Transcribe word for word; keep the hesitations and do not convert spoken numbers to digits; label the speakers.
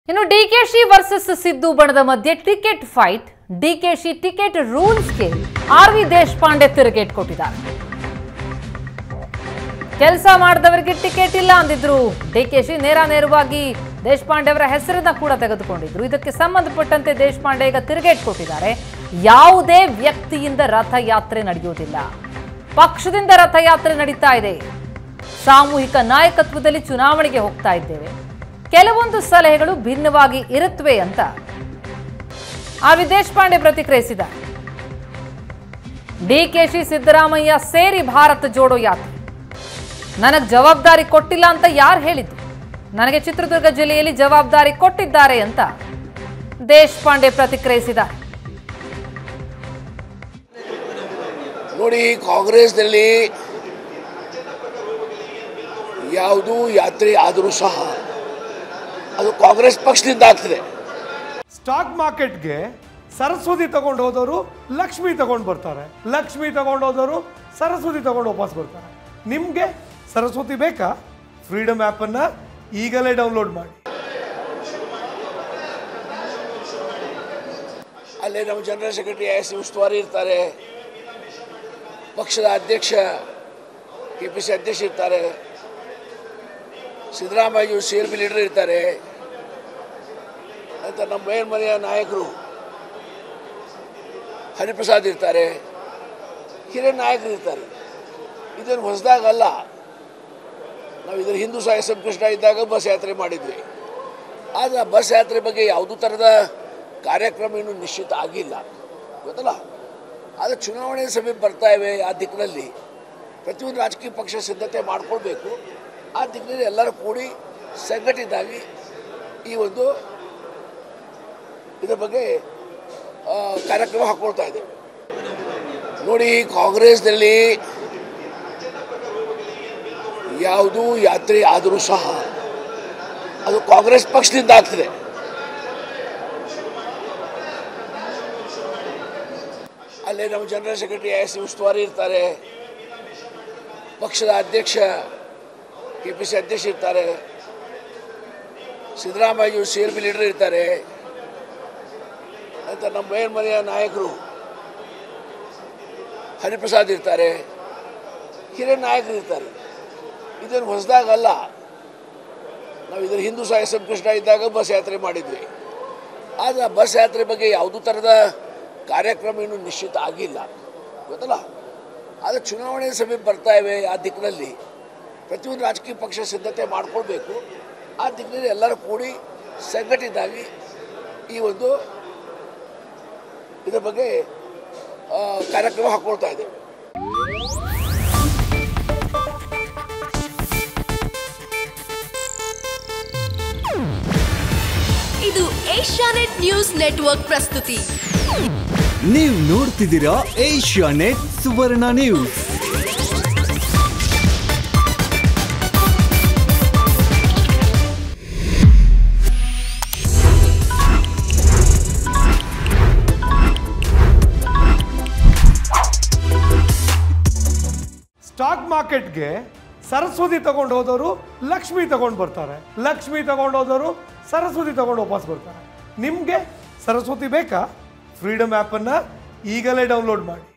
Speaker 1: ಇನ್ನು ಡಿಕೆಶಿ ವರ್ಸಸ್ ಸಿದ್ದು ಬಣದ ಮಧ್ಯೆ ಟಿಕೆಟ್ ಫೈಟ್. ಡಿಕೆಶಿ ಟಿಕೆಟ್ ರೂಲ್ಸ್ಗೆ ಆರ್ ವಿ ದೇಶಪಾಂಡೆ ತಿರುಗೇಟ್ ಕೊಟ್ಟಿದ್ದಾರೆ. ಕೆಲಸ ಮಾಡಿದವರಿಗೆ ಟಿಕೆಟ್ ಇಲ್ಲ ಅಂದಿದ್ರು ಡಿಕೆಶಿ. ನೇರ ನೇರವಾಗಿ ದೇಶಪಾಂಡೆ ಅವರ ಹೆಸರನ್ನ ಕೂಡ ತೆಗೆದುಕೊಂಡಿದ್ರು. ಇದಕ್ಕೆ ಸಂಬಂಧಪಟ್ಟಂತೆ ದೇಶಪಾಂಡೆ ಈಗ ತಿರುಗೇಟ್ ಕೊಟ್ಟಿದ್ದಾರೆ. ಯಾವುದೇ ವ್ಯಕ್ತಿಯಿಂದ ರಥಯಾತ್ರೆ ನಡೆಯುವುದಿಲ್ಲ, ಪಕ್ಷದಿಂದ ರಥಯಾತ್ರೆ ನಡೀತಾ ಇದೆ. ಸಾಮೂಹಿಕ ನಾಯಕತ್ವದಲ್ಲಿ ಚುನಾವಣೆಗೆ ಹೋಗ್ತಾ ಇದ್ದೇವೆ. ಕೆಲವೊಂದು ಸಲಹೆಗಳು ಭಿನ್ನವಾಗಿ ಇರುತ್ತವೆ ಅಂತ ಆರ್ ವಿ ದೇಶಪಾಂಡೆ ಪ್ರತಿಕ್ರಿಯಿಸಿದ್ದಾರೆ. ಡಿಕೆಶಿ ಸಿದ್ದರಾಮಯ್ಯ ಸೇರಿ ಭಾರತ ಜೋಡೋ ಯಾತ್ರೆ ನನಗೆ ಜವಾಬ್ದಾರಿ ಕೊಟ್ಟಿಲ್ಲ ಅಂತ ಯಾರು ಹೇಳಿದ್ರು? ನನಗೆ ಚಿತ್ರದುರ್ಗ ಜಿಲ್ಲೆಯಲ್ಲಿ ಜವಾಬ್ದಾರಿ ಕೊಟ್ಟಿದ್ದಾರೆ ಅಂತ ದೇಶಪಾಂಡೆ ಪ್ರತಿಕ್ರಿಯಿಸಿದ್ದಾರೆ.
Speaker 2: ನೋಡಿ, ಕಾಂಗ್ರೆಸ್ನಲ್ಲಿ ಯಾವುದು ಯಾತ್ರೆ ಆದರೂ ಸಹ ಅದು ಕಾಂಗ್ರೆಸ್ ಪಕ್ಷದಿಂದ ಆಗ್ತದೆ.
Speaker 3: ಸ್ಟಾಕ್ ಮಾರ್ಕೆಟ್ಗೆ ಸರಸ್ವತಿ ತಗೊಂಡು ಹೋದವರು ಲಕ್ಷ್ಮಿ ತಗೊಂಡು ಬರ್ತಾರೆ, ಲಕ್ಷ್ಮಿ ತಗೊಂಡು ಹೋದವರು ಸರಸ್ವತಿ ತಗೊಂಡು ವಾಪಸ್ ಬರ್ತಾರೆ. ನಿಮಗೆ ಸರಸ್ವತಿ ಬೇಕಾ? ಫ್ರೀಡಮ್ ಆ್ಯಪನ್ನು ಈಗಲೇ ಡೌನ್ಲೋಡ್ ಮಾಡಿ.
Speaker 2: ಅಲ್ಲೇ ನಮ್ಮ ಜನರಲ್ ಸೆಕ್ರೆಟರಿ ಐ ಸಿ ಉಸ್ತುವಾರಿ ಇರ್ತಾರೆ, ಪಕ್ಷದ ಅಧ್ಯಕ್ಷ ಕೆ ಪಿ ಸಿ ಅಧ್ಯಕ್ಷ ಇರ್ತಾರೆ, Siddaramaiah C L P leader ಇರ್ತಾರೆ, ಅಂತ ನಮ್ಮ ಮೇಲ್ಮನೆಯ ನಾಯಕರು ಹರಿಪ್ರಸಾದ್ ಇರ್ತಾರೆ, ಹಿರಿಯ ನಾಯಕರು ಇರ್ತಾರೆ. ಇದನ್ನು ಹೊಸದಾಗಲ್ಲ. ನಾವು ಇದರ ಹಿಂದೂ ಸಹ ಎಸ್ ಎಂ ಕೃಷ್ಣ ಇದ್ದಾಗ ಬಸ್ ಯಾತ್ರೆ ಮಾಡಿದ್ವಿ. ಆದರೆ ಆ ಬಸ್ ಯಾತ್ರೆ ಬಗ್ಗೆ ಯಾವುದೂ ಥರದ ಕಾರ್ಯಕ್ರಮ ಇನ್ನೂ ನಿಶ್ಚಿತ ಆಗಿಲ್ಲ, ಗೊತ್ತಲ್ಲ. ಆದರೆ ಚುನಾವಣೆ ಸಮೀಪ ಬರ್ತಾ ಇವೆ. ಆ ದಿಕ್ಕಿನಲ್ಲಿ ಪ್ರತಿಯೊಂದು ರಾಜಕೀಯ ಪಕ್ಷ ಸಿದ್ಧತೆ ಮಾಡಿಕೊಳ್ಬೇಕು. ಆ ದಿಕ್ಕಿನಲ್ಲಿ ಎಲ್ಲರೂ ಕೂಡಿ ಸಂಘಟಿತಾಗಿ ಈ ಒಂದು ಇದರ ಬಗ್ಗೆ ಕಾರ್ಯಕ್ರಮ ಹಾಕ್ಕೊಳ್ತಾ ಇದ್ದೇವೆ. ನೋಡಿ, ಕಾಂಗ್ರೆಸ್ನಲ್ಲಿ ಯಾವುದು ಯಾತ್ರೆ ಆದರೂ ಸಹ ಅದು ಕಾಂಗ್ರೆಸ್ ಪಕ್ಷದಿಂದ ಆಗ್ತದೆ. ಅಲ್ಲೇ ನಮ್ಮ ಜನರಲ್ ಸೆಕ್ರೆಟರಿ ಐ ಸಿ ಉಸ್ತುವಾರಿ ಇರ್ತಾರೆ, ಪಕ್ಷದ ಅಧ್ಯಕ್ಷ ಕೆ ಪಿ ಸಿ ಅಧ್ಯಕ್ಷ ಇರ್ತಾರೆ, Siddaramaiah C L P leader ಇರ್ತಾರೆ, ಅಂತ ನಮ್ಮ ಮೇಲ್ಮನೆಯ ನಾಯಕರು ಹರಿಪ್ರಸಾದ್ ಇರ್ತಾರೆ, ಹಿರಿಯ ನಾಯಕರು ಇರ್ತಾರೆ. ಇದನ್ನು ಹೊಸದಾಗಲ್ಲ. ನಾವು ಇದರ ಹಿಂದೂ ಸಹ ಎಸ್ ಎಂ ಕೃಷ್ಣ ಇದ್ದಾಗ ಬಸ್ ಯಾತ್ರೆ ಮಾಡಿದ್ವಿ. ಆದರೆ ಆ ಬಸ್ ಯಾತ್ರೆ ಬಗ್ಗೆ ಯಾವುದೂ ಥರದ ಕಾರ್ಯಕ್ರಮ ಇನ್ನೂ ನಿಶ್ಚಿತ ಆಗಿಲ್ಲ, ಗೊತ್ತಲ್ಲ. ಆದರೆ ಚುನಾವಣೆ ಸಮೀಪ ಬರ್ತಾ ಇವೆ. ಆ ದಿಕ್ಕಿನಲ್ಲಿ ಪ್ರತಿಯೊಂದು ರಾಜಕೀಯ ಪಕ್ಷ ಸಿದ್ಧತೆ ಮಾಡಿಕೊಳ್ಬೇಕು. ಆ ದಿಕ್ಕಿನಲ್ಲಿ ಎಲ್ಲರೂ ಕೂಡಿ ಸಂಘಟಿತಾಗಿ ಈ ಒಂದು ಇದರ ಬಗ್ಗೆ ಕಾರ್ಯಕ್ರಮ ಹಾಕ್ಕೊಳ್ತಾ ಇದ್ದೇವೆ.
Speaker 4: ಇದು ಏಷ್ಯಾನೆಟ್ ನ್ಯೂಸ್ ನೆಟ್ವರ್ಕ್ ಪ್ರಸ್ತುತಿ.
Speaker 5: ನೀವು ನೋಡ್ತಿದ್ದೀರಾ ಏಷ್ಯಾನೆಟ್ ಸುವರ್ಣ ನ್ಯೂಸ್.
Speaker 3: ಸ್ಟಾಕ್ ಮಾರ್ಕೆಟ್ಗೆ ಸರಸ್ವತಿ ತಗೊಂಡು ಹೋದವರು ಲಕ್ಷ್ಮಿ ತಗೊಂಡು ಬರ್ತಾರೆ, ಲಕ್ಷ್ಮಿ ತಗೊಂಡು ಹೋದವರು ಸರಸ್ವತಿ ತಗೊಂಡು ವಾಪಸ್ ಬರ್ತಾರೆ. ನಿಮಗೆ ಸರಸ್ವತಿ ಬೇಕಾ? ಫ್ರೀಡಮ್ ಆ್ಯಪನ್ನು ಈಗಲೇ ಡೌನ್ಲೋಡ್ ಮಾಡಿ.